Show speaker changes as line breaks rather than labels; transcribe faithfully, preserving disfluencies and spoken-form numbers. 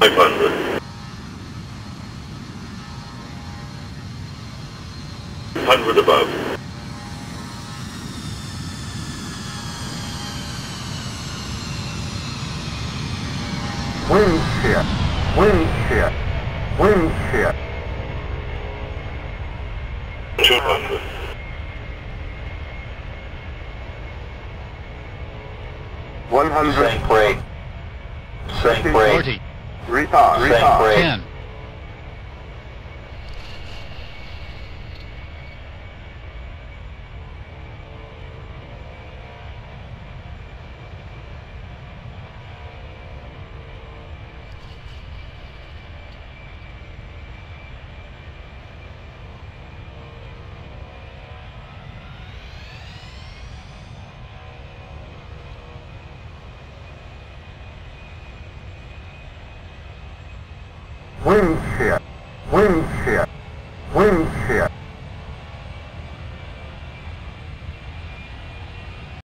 five hundred. one hundred above.
Wind shear, wind shear, wind shear.
two hundred.
one hundred.
Sink brake. Sink brake.
forty.
Retard,
Sink
retard.
brake.
ten.
Wind shear, wind shear, wind shear.